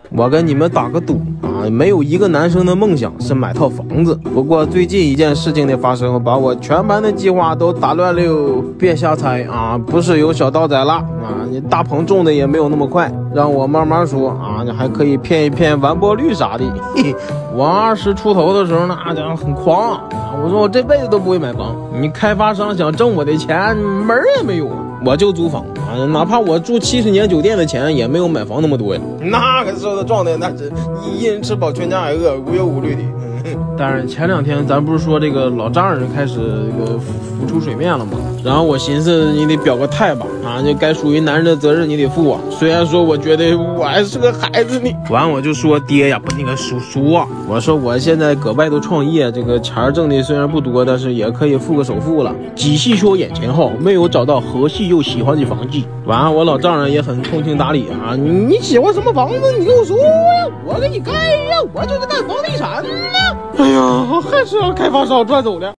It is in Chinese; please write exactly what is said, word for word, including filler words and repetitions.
我跟你们打个赌啊，没有一个男生的梦想是买套房子。不过最近一件事情的发生，把我全班的计划都打乱了。别瞎猜啊，不是有小刀仔了啊，你大棚种的也没有那么快，让我慢慢说啊，你还可以骗一骗完播率啥的。嘿嘿，我二十出头的时候那家伙很狂啊，我说我这辈子都不会买房，你开发商想挣我的钱门儿也没有。我就租房啊，哪怕我住七十年酒店的钱也没有买房那么多呀。那个时候的状态，那是一人吃饱全家还饿，无忧无虑的。但是前两天咱不是说这个老丈人开始这个浮出水面了吗？然后我寻思你得表个态吧，啊，这该属于男人的责任你得负啊。虽然说我觉得我还是个孩子呢，完我就说爹呀，不那个叔叔啊，我说我现在搁外头创业，这个钱挣的虽然不多，但是也可以付个首付了。仔细说眼前好，没有找到合适又喜欢的房子。完我老丈人也很通情达理啊，你喜欢什么房子你跟我说呀，我给你盖呀，我就是干房地产的。哎呀，还是让开发商赚走了。